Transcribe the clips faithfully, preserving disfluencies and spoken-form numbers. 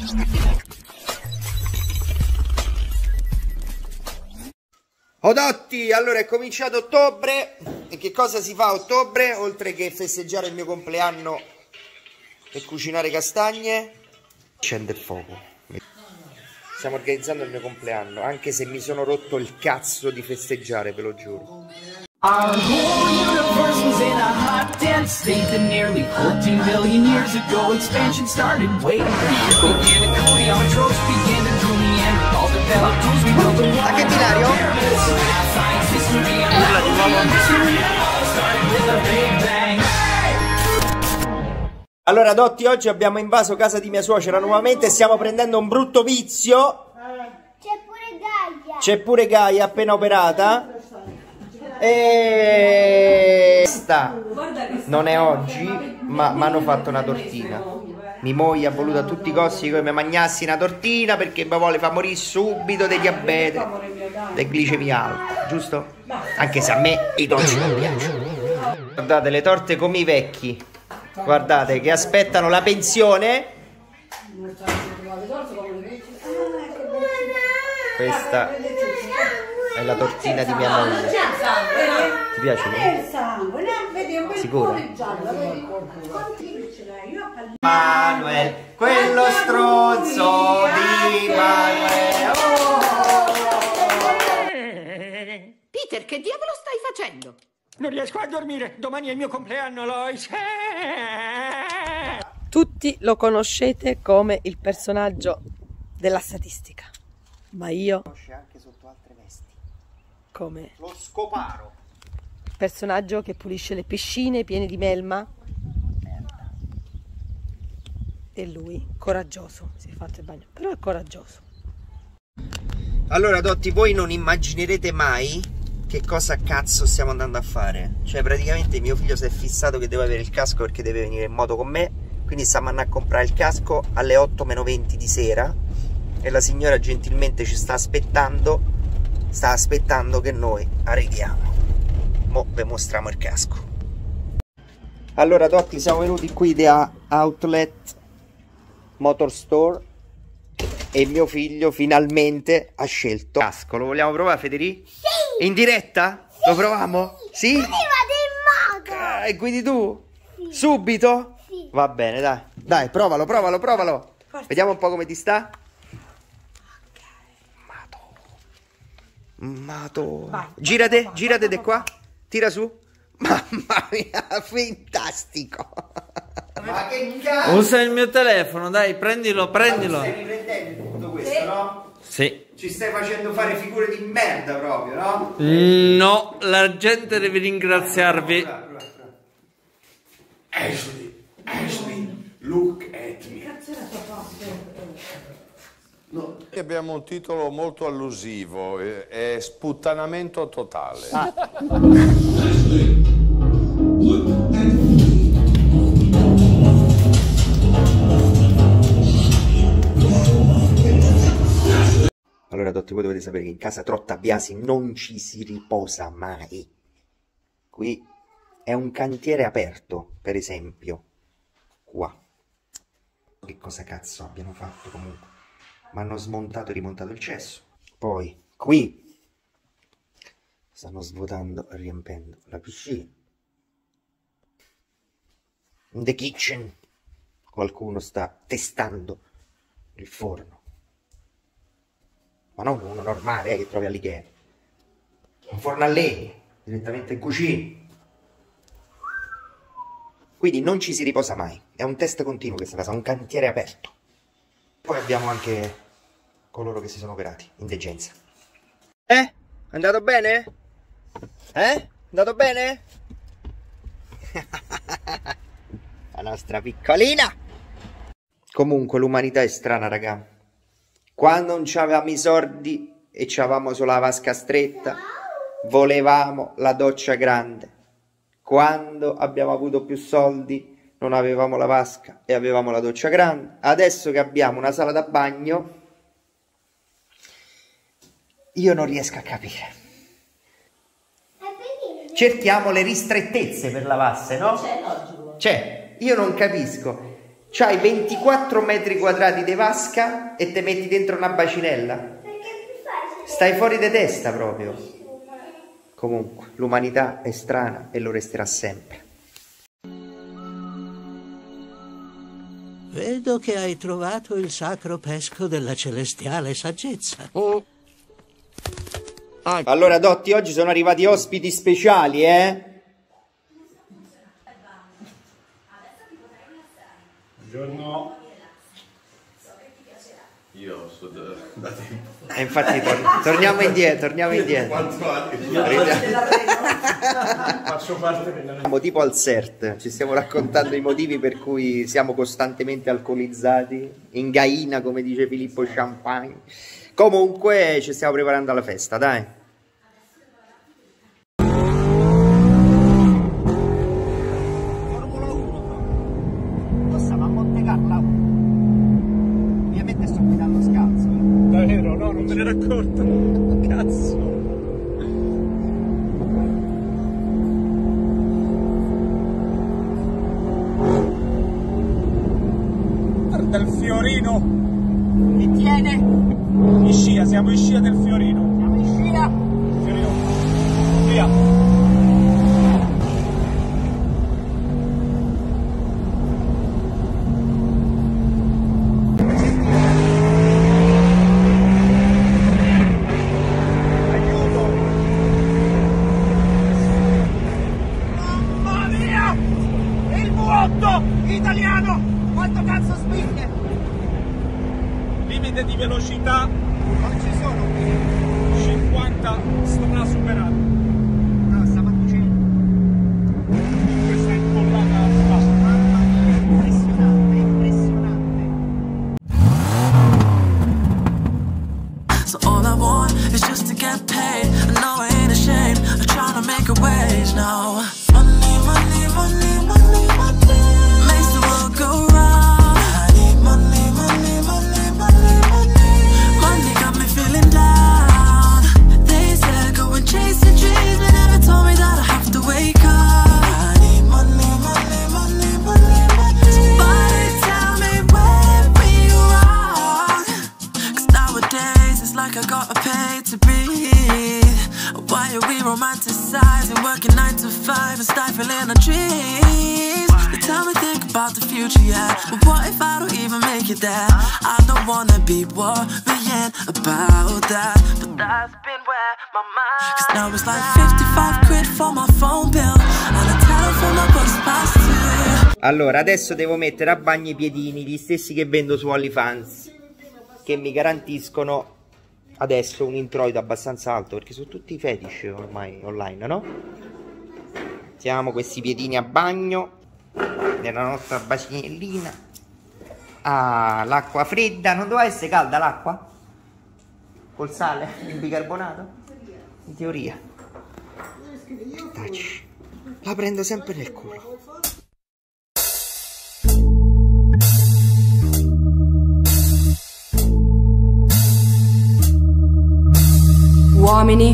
Odotti, allora è cominciato ottobre e che cosa si fa a ottobre? Oltre che festeggiare il mio compleanno e cucinare castagne, accende il fuoco. Stiamo organizzando il mio compleanno, anche se mi sono rotto il cazzo di festeggiare, ve lo giuro. Our whole universe was in a hot, dense state that nearly fourteen billion years ago expansion started. Wait, began to cool, the autotrophs began to drool, Neanderthals developed tools, we built the wall. Anche Tilario? Science, history, and mystery, it all started with a big bang. Allora Dotti, oggi abbiamo invaso casa di mia suocera nuovamente e stiamo prendendo un brutto vizio. C'è pure Gaia. C'è pure Gaia appena operata. E sta non è oggi, ma mi hanno fatto una tortina. Mia moglie ha voluto a tutti i costi che mi mangiassi una tortina perché mi vuole far morire subito di diabete, di glicemia alta, giusto? Anche se a me i dolci non piacciono. Guardate le torte come i vecchi, guardate che aspettano la pensione. Questa è la tortina di mia moglie. Ti piace? Sicuro? Manuel, quello stronzo di Manuel. Oh! Peter, che diavolo stai facendo? Non riesco a dormire. Domani è il mio compleanno, Lois. Tutti lo conoscete come il personaggio della statistica, ma io Conosce anche sotto altre vesti. come Lo scoparo. personaggio che pulisce le piscine piene di melma. E lui, coraggioso, si è fatto il bagno, però è coraggioso. Allora Dotti, voi non immaginerete mai che cosa cazzo stiamo andando a fare. Cioè praticamente mio figlio si è fissato che deve avere il casco perché deve venire in moto con me. Quindi stiamo andando a comprare il casco alle otto meno venti di sera. E la signora gentilmente ci sta aspettando. Sta aspettando che noi arriviamo. Mo vi mostriamo il casco. Allora Dotti, siamo venuti qui da Outlet Motor Store e mio figlio finalmente ha scelto il casco. Lo vogliamo provare, Federico? Sì! In diretta? Sì, lo proviamo? Sì? Io vado in moto! Ah, e quindi tu? Sì. Subito? Sì. Va bene, dai. Dai, provalo, provalo, provalo. Forza. Vediamo un po' come ti sta. Ok. Mato. Mato. Vai, girate, vai, girate vai, vai, vai. Qua. Tira su. Mamma mia, fantastico. Ma che cazzo? Usa il mio telefono, dai, prendilo, prendilo. Ma stai riprendendo tutto questo, sì, no? Sì. Ci stai facendo fare figure di merda proprio, no? No, la gente deve ringraziarvi. Prova, prova, prova. Ashley, Ashley, look at me. No. Abbiamo un titolo molto allusivo, è sputtanamento totale. Ah. Allora Dotti, voi dovete sapere che in casa Trotta Biasi non ci si riposa mai. Qui è un cantiere aperto, per esempio. Qua. Che cosa cazzo abbiano fatto comunque? Ma hanno smontato e rimontato il cesso. Poi qui stanno svuotando e riempendo la piscina. In the kitchen qualcuno sta testando il forno. Ma non uno normale eh, che trovi all'Ikea. Un forno a legna, direttamente in cucina. Quindi non ci si riposa mai. È un test continuo questa casa, un cantiere aperto. Poi abbiamo anche coloro che si sono operati in degenza. Eh? È andato bene? Eh? È andato bene? La nostra piccolina! Comunque l'umanità è strana, raga. Quando non c'avevamo i soldi e c'avevamo solo la vasca stretta, volevamo la doccia grande. Quando abbiamo avuto più soldi, non avevamo la vasca e avevamo la doccia grande. Adesso che abbiamo una sala da bagno, io non riesco a capire. Cerchiamo le ristrettezze per lavasse, no? C'è, logico. C'è. Io non capisco. C'hai ventiquattro metri quadrati di vasca e te metti dentro una bacinella? Perché è più facile. Stai fuori di testa proprio. Comunque, l'umanità è strana e lo resterà sempre. Vedo che hai trovato il sacro pesco della celestiale saggezza. Oh. Ah. Allora, Dotti, oggi sono arrivati ospiti speciali, eh? Buongiorno. Io sto da, da tempo. E infatti tor torniamo indietro, torniamo indietro. Quanto anni? Faccio parte della... Siamo tipo al C E R T, ci stiamo raccontando i motivi per cui siamo costantemente alcolizzati, in gaina, come dice Filippo Champagne. Comunque ci stiamo preparando alla festa, dai. Davvero, no, non me ne ero accorto. Cazzo. Guarda il Fiorino. Mi tiene? In scia, siamo in scia del Fiorino. Siamo in scia? Fiorino. Via. Italiano, quanto cazzo spinge? Limite di velocità non ci sono qui. cinquanta sta superato. No, stava cucendo. Questa è incollata alla base. Mamma mia, impressionante, impressionante. So all I want is just to get paid. I know I ain't ashamed of trying to make a wage now. Money, money, money, money, money. Makes the world go round. I need money, money, money, money, money. Money got me feeling down. They said go and chase your dreams, but never told me that I have to wake up. I need money, money, money, money, money. Somebody tell me where we wrong. Cause nowadays it's like I gotta pay to breathe. Why are we romanticizing, working nine to five and stifling our dreams? They tell me think about the future, yeah, but what if I don't even make it there? I don't wanna be worrying about that, but that's been where my mind. Cause now it's like fifty-five quid for my phone bill and a telephone my bus past two. Allora, adesso devo mettere a bagno i piedini, gli stessi che vendo su OnlyFans, che mi garantiscono adesso un introito abbastanza alto, perché sono tutti fetish ormai online, no? Mettiamo questi piedini a bagno nella nostra bacinellina. Ah, l'acqua fredda, non doveva essere calda l'acqua? Col sale, il bicarbonato? In teoria. Taci. La prendo sempre nel culo. Uomini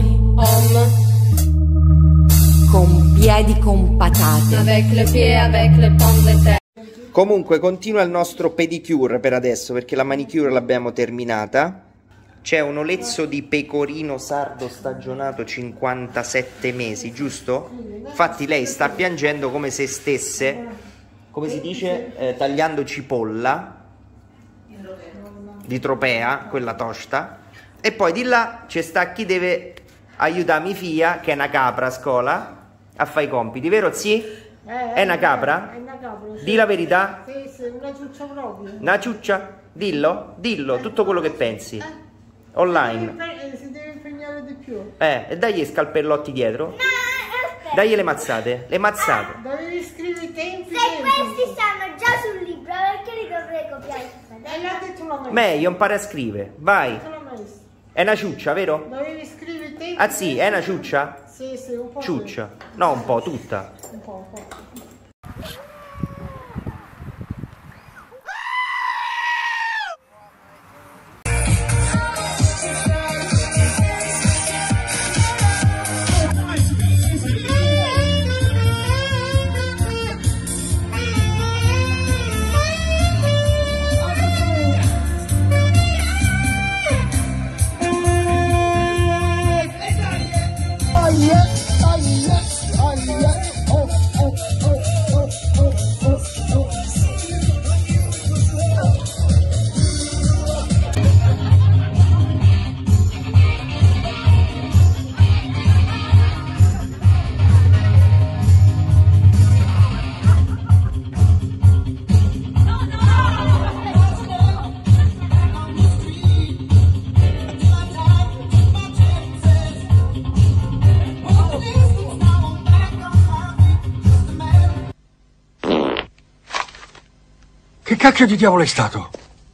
con piedi con patate. Avec le pied, avec le pomme de terre. Comunque continua il nostro pedicure per adesso, perché la manicure l'abbiamo terminata. C'è un olezzo di pecorino sardo stagionato cinquantasette mesi, giusto? Infatti lei sta piangendo come se stesse, come si dice, eh, tagliando cipolla di Tropea, quella tosta. E poi di là c'è sta chi deve aiutare mia figlia, che è una capra a scuola, a fare i compiti, vero zi? Eh, è una capra? È una capra, sì. Di la verità? Sì, sì, una ciuccia proprio. Una ciuccia? Dillo, dillo, tutto quello che pensi. Eh. Online. Si, si deve impegnare di più. Eh, e dagli i scalpellotti dietro. No, dagli le mazzate, le mazzate. Ah, dovevi scrivere i tempi. Se tempi. Questi stanno già sul libro, perché li dovrei copiare? E l'ha detto la maestra. Meglio, impara a scrivere, vai. È una ciuccia, vero? Dovevi scrivere i tempi. Ah sì, è una ciuccia? Sì, sì, un po'. Ciuccia. No, un po', tutta. Un po', un po'. cacchio di diavolo è stato?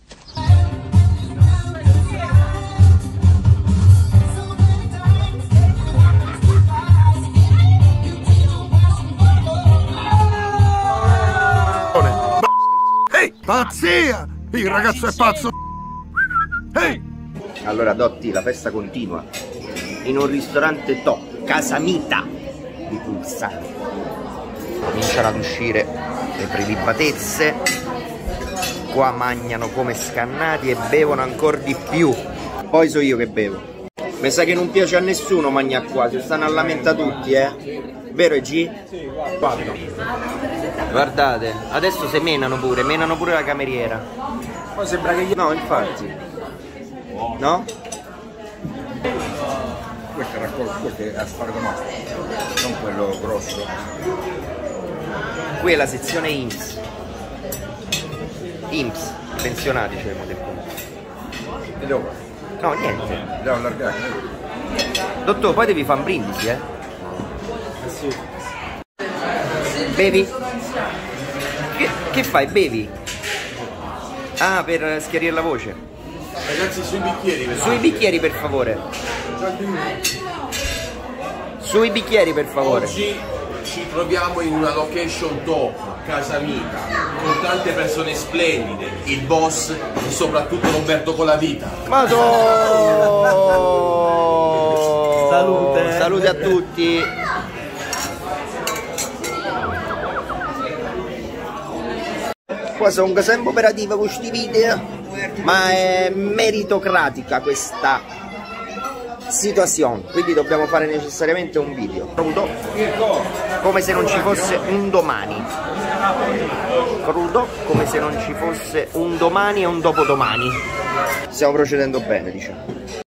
Ehi, pazzia! Il ragazzo è pazzo! Ehi! Allora Dotti, la festa continua in un ristorante top, Casa Mita di Pulsano. Cominciano ad uscire le prelibatezze, qua mangiano come scannati e bevono ancora di più. Poi so io che bevo. Mi sa che non piace a nessuno mangiare qua, si stanno a lamentare tutti, eh? Vero G? Sì, guarda. Guardate, adesso se menano pure, menano pure la cameriera. Poi sembra che gli... No, infatti. No? Questo è raccolto, questo è aspargo nostro, non quello grosso. Qui è la sezione I N P S. I N P S, pensionati c'è il del conto. E dove? No, niente. Devo allargare. Dottore, poi devi fare un brindisi, eh? Sì. Bevi? Che, che fai? Bevi? Ah, per schiarire la voce. Ragazzi, sui bicchieri per Sui bicchieri per favore. Sui bicchieri per favore. Oggi ci troviamo in una location top, Casa Mita, con tante persone splendide, il boss e soprattutto Roberto Colavita. Madò! Salute! Salute a tutti! Qua sono sempre operativa con questi video, ma è meritocratica questa situazione, quindi dobbiamo fare necessariamente un video crudo, come se non ci fosse un domani, crudo come se non ci fosse un domani e un dopodomani. Stiamo procedendo bene, diciamo.